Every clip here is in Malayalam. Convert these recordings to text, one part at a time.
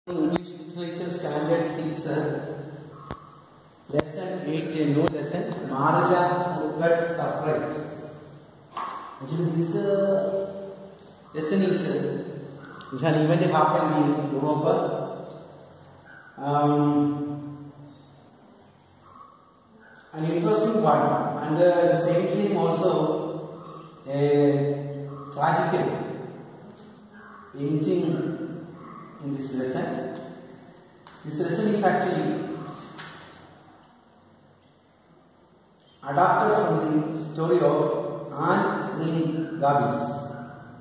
English Literature Standard 6, Lesson 8, a new lesson, Marilla Mugad Surprise. Actually, this lesson is an event happened in Europe. An interesting one, and the same theme also a tragic ending in this lesson. This lesson is actually adapted from the story of Anne Ning Gabies.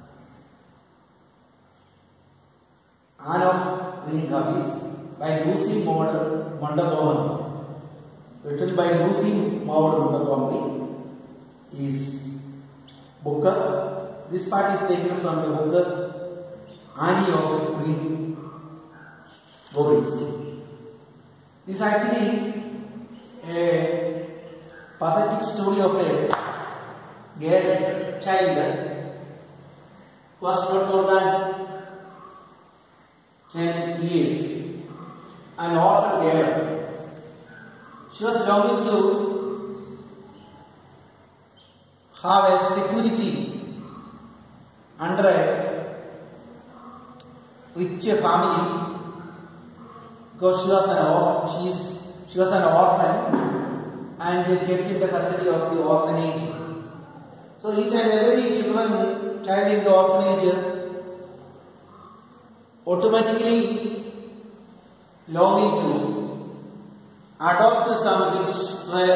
Anne of Ning Gabies by Lucy Maud Montgomery. Written by Lucy Maud Montgomery is book. This part is taken from the book Annie of Queen Gabies. This is actually a pathetic story of a girl child who was not more than 10 years, an orphan girl. She was longing to have a security under a rich family because she was an orphan and kept in the custody of the orphanage. So each and every child in the orphanage automatically longing to adopt some rich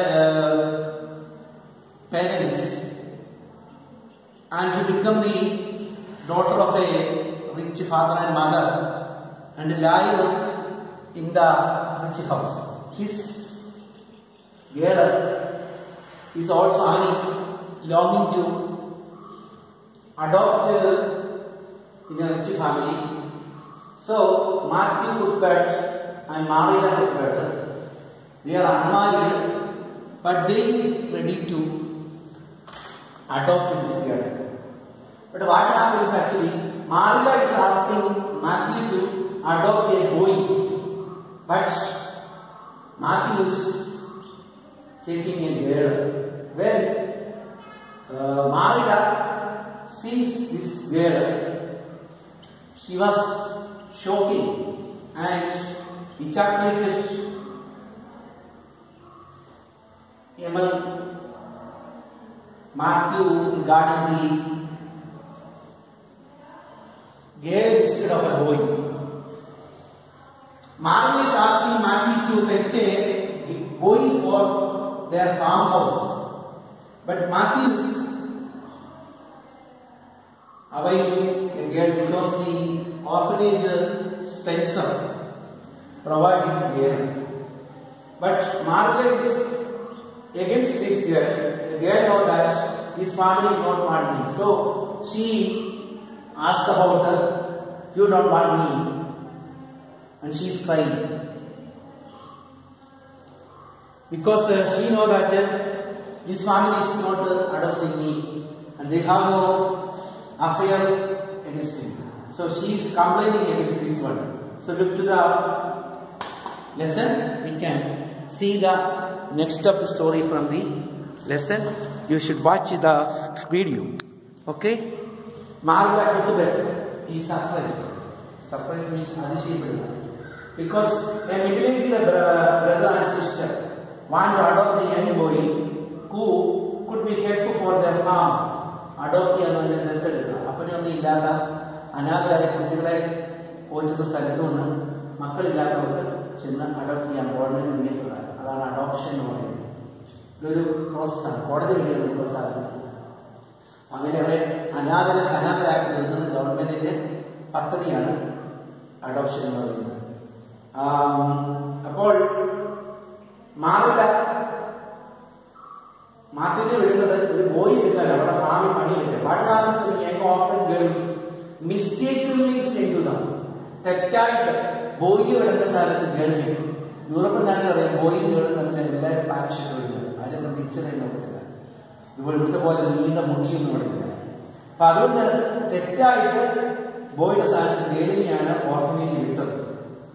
parents and to become the daughter of a rich father and mother and live in the rich house. His girl is also longing to adopt in a rich family. So Matthew Cuthbert and Marilla Cuthbert, they are unmarried, but they ready to adopt this girl. But what happens actually, Marilla is asking Matthew to adopt a boy, but Matthew is taking a girl. When Marilla sees this girl, she was shocking and ejaculated among Matthew regarding the girl instead of a boy. Marilla is asking Matthew to fetch a boy for their farmhouse, but Matthew is avoiding a girl because the orphanage Spencer provides this girl. But Marilla is against this girl. The girl knows that his family don't want me. So she asks about her, you don't want me. And she is crying. Because she knows that his family is not adopting me. And they have no affair against him. So she is complaining against this one. So look to the lesson. We can see the next of the story from the lesson. You should watch the video. Okay? Marilla Cuthbert is surprised. Surprise means adishayapadu. Because a middle-aged brother and sister want to adopt a young boy who could be kept for their farm. Adopt another method. Apani illada anadharaye kuttiyale poichukku sthalathu makkal illathavർക്ക് ചെന്ന് അഡോപ്റ്റ് ചെയ്യാൻ ഗവൺമെന്റ് നിയന്ത്രിക്കുന്നത്. അതാണ് അഡോപ്ഷൻ എന്ന് പറയുന്നത്. ഇതൊരു പ്രോസസ്സാണ്. കോടതി വഴിയുള്ള പ്രോസസ്സാണ്. അങ്ങനെ അവിടെ അനാഥരെ സന്നദ്ധരാക്കി തീർക്കുന്ന ഗവൺമെന്റിന്റെ പദ്ധതിയാണ് അഡോപ്ഷൻ എന്ന് പറയുന്നത്. അപ്പോൾ മാത്യുവിനെ വിടുന്നത് ഒരു ബോയ് എടുക്കാൻ അവിടെ ഫാമിൽ പണിയില്ല. What happens to young orphan girls mistakenly send to them. തെറ്റായിട്ട് ബോയ് വിടുന്ന സ്ഥലത്ത് ഗേളിനെ യൂറോപ്യൻ നാട്ടിൽ അറിയാം ബോയും ഗേളും തമ്മിൽ എല്ലാവരും പാൻഷെറ്റ് വിടുന്നത്. അതിനൊന്നും തിരിച്ചറിയാൻ പറ്റില്ല. ഇവിടുത്തെ പോലെ നീണ്ട മുടിയൊന്നും വിടില്ല. അപ്പൊ അതുകൊണ്ട് തെറ്റായിട്ട് ബോയുടെ സ്ഥാനത്ത് ഗേളിനെയാണ് ഓർഫനേജ് വിട്ടത്.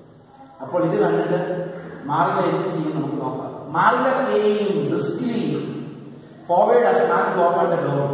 കണ്ടിട്ട് മാറില്ല എന്ത് ചെയ്യും നമുക്ക് നോക്കാം. മാറില്ല came briskly forward as Matthew opened the door.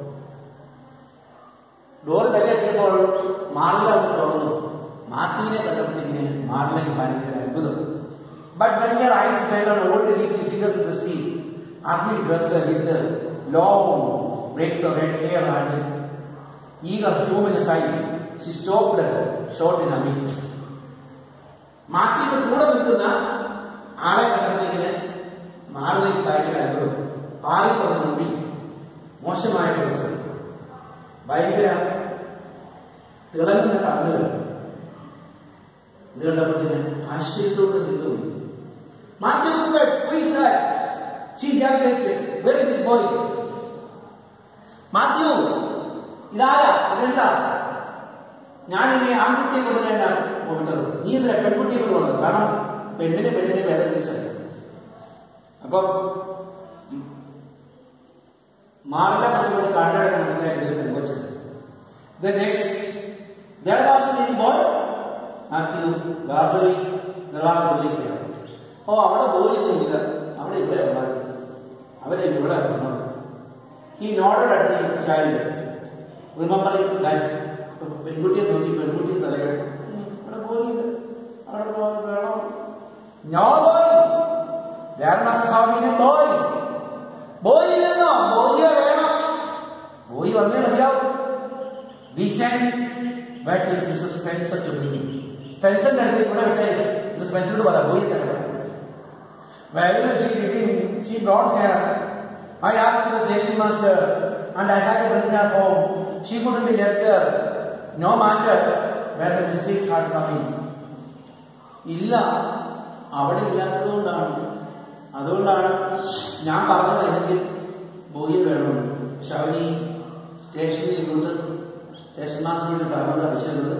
Door ബെല്ലടിച്ചപ്പോൾ മാറില്ല ഒന്ന് തുറന്നു. മാത്യുവിനെ കണ്ടപ്പോഴത്തേക്കിന് മാറിലേക്ക് ഭയങ്കര അത്ഭുതം. But when her eyes fell on old little figure in the street, ugly dressed with long braids of red hair and eager luminous eyes, she stopped short in amazement. മാത്യുവിന്റെ കൂടെ നിൽക്കുന്ന ആളെ കണ്ടപ്പോഴത്തേക്കിന് മാറിലേക്ക് ഭയങ്കര അത്ഭുതം. പാറിപ്പറഞ്ഞ മുടി, മോശമായ ഡ്രസ്, ഭയങ്കര തിളങ്ങുന്ന കണ്ണുകൾ. ഇത് കണ്ടപ്പോഴത്തേന് ആശ്ചര്യത്തോടെ നിന്നു. Matthew whispered, "Who is that?" She ejaculated, "Where is this boy?" Mathew, ഇതാരാ? ഇതെന്താ? ഞാൻ ഇനി ആൺകുട്ടിയെ കൊണ്ടുവരാനാണ് പോയിട്ടത്. നീ ഇതിലെ പെൺകുട്ടിയെ കൊണ്ടുവന്നത്. കാരണം പെണ്ണിനെ വേറെ തിരിച്ചറിയാം. അപ്പം മാറില്ല നമ്മളോട് കണ്ടയുടെ മനസ്സിലായിട്ട് പെൺകൊച്ചത്. The next, there was a little boy. Matthew verbally, there was a little boy. അവിടെ പോയില്ല, അവിടെ ഇവിടെ അവരെ ഇവിടെ എത്തണം. He nodded at the child, remembering that പെൺകുട്ടിയെ നോക്കി പെൺകുട്ടിയെ തലകെട്ടി അവിടെ പോയില്ല, അവിടെ വേണം. No boy, there must have been a boy. Boy ഇല്ലെന്നോ? ബോയിയെ വേണം. ബോയ് വന്നേ മതിയാവും. We sent back to Mrs. Spencer to meet him. സ്പെൻസറിന്റെ അടുത്ത് ഇവിടെ വിട്ടേ. ഇത് സ്പെൻസറോട് പറ, ബോയി തന്നെ വേണം. Well, she brought her. I asked the station master and I had to bring her home. She couldn't be left there. No matter where the mistake had come in. ഇല്ല, അവിടെ അതുകൊണ്ടാണ് ഞാൻ പറഞ്ഞത് എനിക്ക് ബോയി വേണം. പക്ഷെ അവന് ഈ സ്റ്റേഷനിൽ കൊണ്ട് സ്റ്റേഷൻ മാസ്റ്ററിനോട് തന്നത് അടിച്ചത്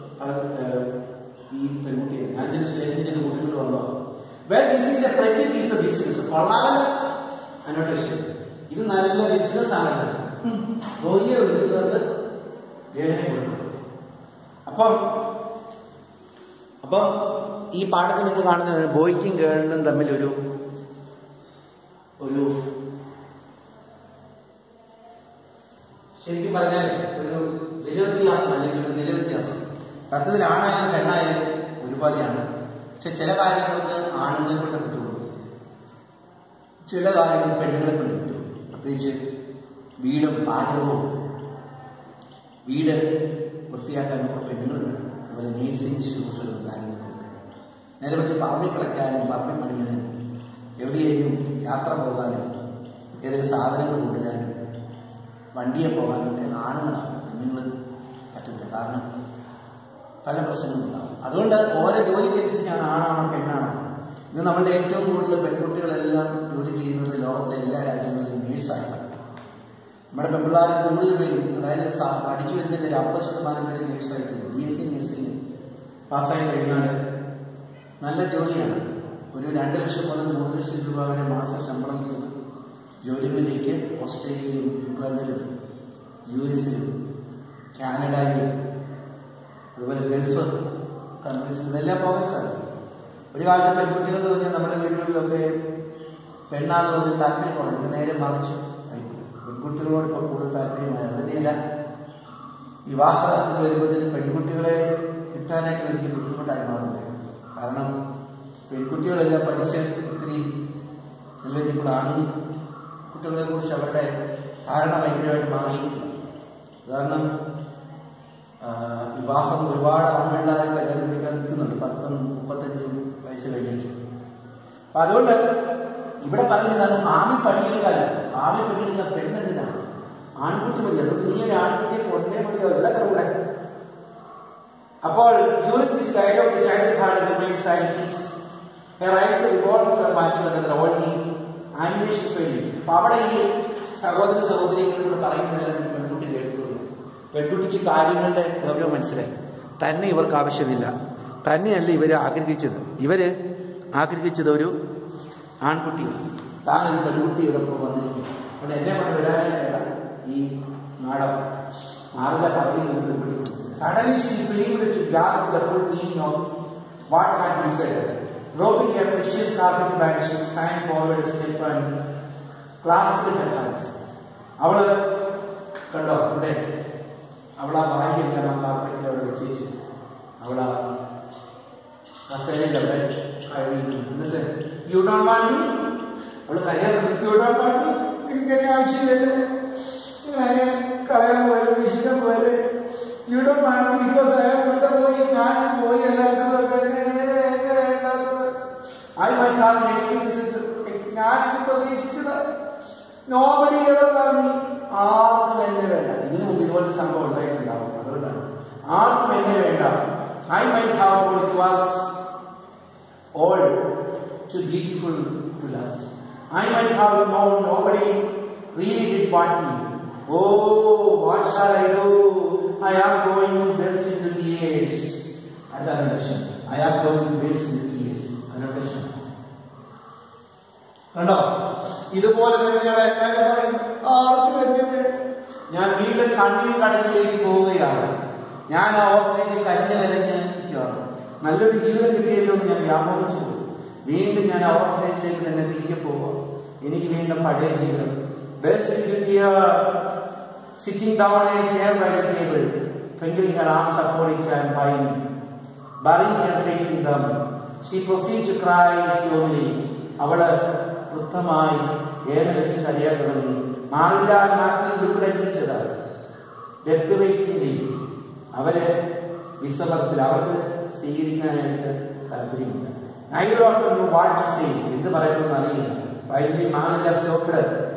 ഈ പെൺകുട്ടിയെ. ഞാൻ ചെന്ന് സ്റ്റേഷനിൽ ചെന്ന് കുട്ടികൾ വന്നോ. Well, this is a pretty piece of business. കൊള്ളാമല്ല അനോട്ടേഷൻ. ഇത് നല്ല ബിസിനസ് ആണല്ലോ. ബോയിയെ വിളിക്കുന്നത് ഗേളിനെ കൊടുക്കുന്നത്. അപ്പം ഈ പാഠത്തിൽ നിങ്ങൾ കാണുന്നത് ബോയ്ക്കും ഗേളിനും തമ്മിൽ ഒരു ശരിക്കും പറഞ്ഞാൽ ഒരു വിലവ്യത്യാസം അല്ലെങ്കിൽ ഒരു നിലവ്യത്യാസം. സത്യത്തിൽ ആണായാലും പെണ്ണായാലും ഒരുപോലെയാണ്. പക്ഷെ ചില കാര്യങ്ങൾക്ക് ആണുങ്ങളെ കൊണ്ട് പറ്റുള്ളൂ, ചില കാര്യങ്ങൾ പെണ്ണുങ്ങളെ കൊണ്ട് പറ്റുള്ളൂ. പ്രത്യേകിച്ച് വീടും പാചകവും വീട് വൃത്തിയാക്കാനും പെണ്ണുങ്ങൾ വേണം. അതുപോലെ നേഴ്സിംഗ് ശുശ്രൂഷകളും കാര്യങ്ങളൊക്കെ നേരെ വെച്ച് പറമ്പിൽ കളിക്കാനും പറമ്പിൽ പണിയാനും എവിടെയെങ്കിലും യാത്ര പോകാനും ഏതെങ്കിലും സാധനങ്ങൾ കൊണ്ടുവരാനും വണ്ടിയെ പോകാനും ഒക്കെ ആണുങ്ങളാണ്. പെണ്ണുങ്ങൾ പറ്റത്തില്ല. കാരണം പല പ്രശ്നങ്ങളുണ്ടാകും. അതുകൊണ്ട് ഓരോ ജോലിക്കനുസരിച്ചാണ് ആണാണോ പെണ്ണാണോ. ഇന്ന് നമ്മളുടെ ഏറ്റവും കൂടുതൽ പെൺകുട്ടികളെല്ലാം ജോലി ചെയ്യുന്നത് ലോകത്തിലെ എല്ലാ രാജ്യങ്ങളിലും നേഴ്സായിട്ടാണ്. നമ്മുടെ പെൺപിള്ളേർ കൂടുതൽ പേരും, അതായത് പഠിച്ചു വരുന്നതിൻ്റെ 50% പേര് നേഴ്സായിട്ടില്ല. BSc നേഴ്സിംഗ് പാസ്സായി കഴിഞ്ഞാൽ നല്ല ജോലിയാണ്. ഒരു 2 ലക്ഷം മുതൽ 3 ലക്ഷം രൂപ വരെ മാസ ശമ്പളം കിട്ടുന്ന ജോലികളിലേക്ക് ഓസ്ട്രേലിയയിലും ഇംഗ്ലണ്ടിലും US-ലും കാനഡയിലും അതുപോലെ ഗൾഫ് കൺട്രീസിലും ഇതെല്ലാം പോകാൻ സാധിക്കും. ഒരു കാലത്ത് പെൺകുട്ടികൾ എന്ന് പറഞ്ഞാൽ നമ്മുടെ വീടുകളിലൊക്കെ പെണ്ണാന്ന് പറഞ്ഞ് താല്പര്യം കുറഞ്ഞു. നേരെ മറിച്ചു പെൺകുട്ടികളോട് ഇപ്പോൾ കൂടുതൽ താല്പര്യമായി. അതിനെയല്ല വിവാഹത്തിൽ വരുമ്പോഴത്തേന് പെൺകുട്ടികളെ കിട്ടാനായിട്ട് വലിയ ബുദ്ധിമുട്ടായി മാറുന്നത്. കാരണം പെൺകുട്ടികളെല്ലാം പഠിച്ച് ഒത്തിരി നിലവിലാണ് കുട്ടികളെ കുറിച്ച് അവരുടെ ധാരണ ഭയങ്കരമായിട്ട് മാറിയിട്ടില്ല. കാരണം വിവാഹം ഒരുപാട് ആൺപിള്ളേരെ കല്യാണം കഴിക്കാൻ നിൽക്കുന്നുണ്ട് 10-35 വയസ്സ് കഴിഞ്ഞിട്ട്. അപ്പൊ അതുകൊണ്ട് ഇവിടെ പറയുന്നതാണ് ഭാവി പണിയെടുക്കാനാണ്. ഭാവി പണിയെടുക്കാൻ പെണ്ണെന്തിനാണ്? ആൺകുട്ടി മതി. അതുകൊണ്ട് നീ ഒരു ആൺകുട്ടിയെ കൊണ്ടേ മതിയോ എല്ലാം കൂടെ. അപ്പോൾ during this dialogue the child had remained silent. Her eyes revolved from one to another, all the animation faded. അപ്പൊ അവിടെ ഈ സഹോദരികളോട് പറയുന്നതെല്ലാം പെൺകുട്ടി കേൾക്കുന്നത്. പെൺകുട്ടിക്ക് കാര്യങ്ങളുടെ ഗൗരവം മനസ്സിലായി. തന്നെ ഇവർക്ക് ആവശ്യമില്ല. തന്നെയല്ല ഇവര് ആഗ്രഹിച്ചത് ഒരു ആൺകുട്ടിയാണ്. താനൊരു പെൺകുട്ടിയോടൊപ്പം വന്നിരിക്കും. അവിടെ എന്നെ കൊണ്ട് വിടാനായിട്ടല്ല ഈ നാടകം. മാർഗ പറയുന്നത് പെൺകുട്ടി. Suddenly she seemed to grasp the full meaning of what had been said. Dropping a precious carpet bag, she sprang forward a step and clasped her hands. അവള് കണ്ടോ ഇവിടെ അവളാ ബാഗെല്ലാം ആ കാർപ്പറ്റിൽ അവിടെ വെച്ചു. അവളാ കസേരയിൽ അവിടെ കഴിയുന്നു. എന്നിട്ട് യു ഡോണ്ട് വാണ്ട് മീ, അവള് കയ്യാറുണ്ട്. യു ഡോണ്ട് വാണ്ട് മീ, എനിക്ക് ആവശ്യമില്ല, കളയാൻ പോലെ വിശുദ്ധം പോലെ. You don't want me because പോയി ഞാൻ പോയി എല്ലാത്തത് I might have an experience. ഞാൻ പ്രതീക്ഷിച്ചത് nobody ever told me. ആർക്കും എന്നെ വേണ്ട. ഇതിനു മുമ്പ് ഇതുപോലത്തെ സംഭവം ഉണ്ടായിട്ടുണ്ടാവും, അതുകൊണ്ടാണ്. ആർക്കും എന്നെ വേണ്ട. I might have thought it was all too beautiful to last. I might have known nobody really did want me. Oh, what shall I do? I am going to burst into tears. That's the question. I am going to burst into tears. That's the question. കണ്ടോ, ഇതുപോലെ തന്നെയാണ് ഞാൻ വീണ്ടും കണ്ണീർ കടലിലേക്ക് പോവുകയാണ്. ഞാൻ ആ ഓർമ്മയിൽ കരഞ്ഞ് കരഞ്ഞ് നല്ലൊരു ജീവിതം കിട്ടിയല്ലോ എന്ന് ഞാൻ വ്യാമോഹിച്ചു പോകും. വീണ്ടും ഞാൻ ആ ഓർമ്മയിലേക്ക് തന്നെ തിരികെ പോവാം. എനിക്ക് വീണ്ടും പഴയ ജീവിതം. Sitting down in a chair by the table, twinkling her arms upon each and by me, burying her face in them, she proceeded to cry slowly. അവള് വൃദ്ധമായി ഏറെ വെച്ച് കരയാൻ തുടങ്ങി. മാറില്ല മാറ്റി ദുർഘടിച്ചത് ഡെക്കറേറ്റിംഗിൽ അവര് വിസമർത്തിൽ അവർക്ക് സ്വീകരിക്കാനായിട്ട് താല്പര്യമില്ല. നൈരോട്ടൊന്നും വാട്ട് ചെയ്യും എന്ത് പറയണമെന്ന് അറിയില്ല. വൈദ്യുതി മാറില്ല സ്റ്റോപ്പ്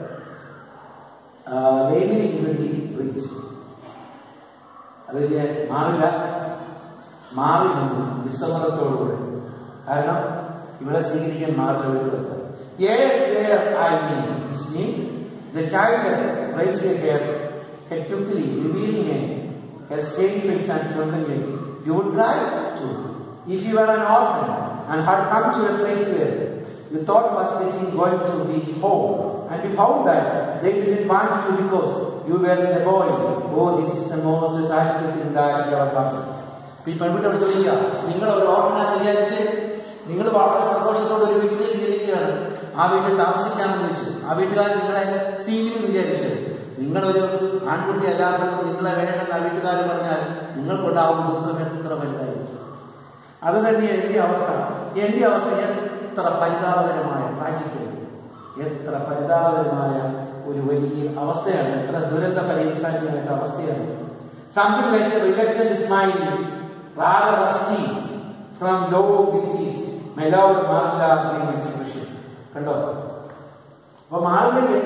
അതിന് മാറില്ല, മാറി നിന്നു വിസമ്മതത്തോടുകൂടെ. കാരണം ഇവിടെ സ്വീകരിക്കാൻ മാറില്ല. Yes, there I mean. The child raised her head quickly, revealing her stained face and shrunken lips. You would cry too if you were an orphan and had come to a place where you thought was going to be home, and you found that they didn't want you because you were a boy. Oh, this is the most tragic thing that you ever happened. People would have told you, നിങ്ങൾ ഒരു ഓർഫനായി വിചാരിച്ച് നിങ്ങൾ വളരെ സന്തോഷത്തോടെ ഒരു വീട്ടിലേക്ക് ചെല്ലുകയാണ്. ആ വീട്ടിൽ താമസിക്കാമെന്ന് വെച്ചു. ആ വീട്ടുകാർ നിങ്ങളെ സീനിയർ വിചാരിച്ചു. നിങ്ങളൊരു ആൺകുട്ടി അല്ലാത്തത് നിങ്ങളെ വേണമെന്ന് ആ വീട്ടുകാർ പറഞ്ഞാൽ നിങ്ങൾക്കുണ്ടാവുന്ന ദുഃഖം എത്ര വലുതായിരിക്കും. അത് തന്നെ എന്റെ അവസ്ഥ. എന്റെ അവസ്ഥ എത്ര പരിതാപകരമായ ട്രാജിക്കൽ, എത്ര പരിതാപകരമായ ഒരു വലിയ അവസ്ഥയാണ്, എത്ര ദുരന്ത പരിസാരിക്കുന്ന അവസ്ഥയാണ്. Something like a reluctant smile, rather rusty from low disease, my love Martha gave expression. കണ്ടോ, അപ്പൊ മാറിലേക്ക്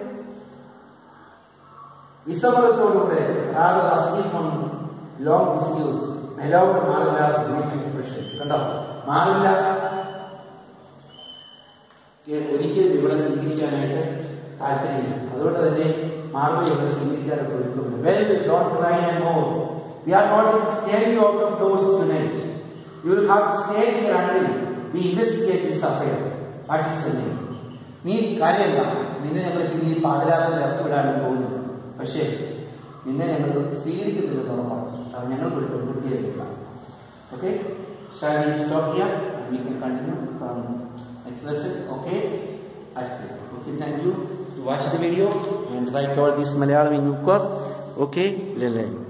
വിസമ്മതത്തോടുകൂടെ rather rusty from long disuse, my love Martha's great expression. കണ്ടോ, മാറില്ല ഒരിക്കലും ഇവിടെ സ്വീകരിക്കാനായിട്ട് താല്പര്യമില്ല. അതുകൊണ്ട് തന്നെ മാർഗം ഇവിടെ സ്വീകരിക്കാനൊക്കെ ഒരുക്കുന്നുണ്ട്. Well, don't cry anymore. We are not taking you out of doors tonight. You will have to stay here until we investigate this affair. What is your name? നീ കാര്യമല്ല, നിന്നെ ഞങ്ങൾക്ക് നീ പാതിരാത്രി ഇറക്കിവിടാനും പോകുന്നു. പക്ഷേ നിന്നെ ഞങ്ങൾ സ്വീകരിക്കുന്നില്ല ഉറപ്പാണ്. കാരണം ഞങ്ങൾക്ക് ഒരു കുട്ടിയായിട്ടില്ല. Okay, shall we stop here? We can continue from next lesson. Okay, thank you to watch the video and write all this Malayalam in your book. Okay,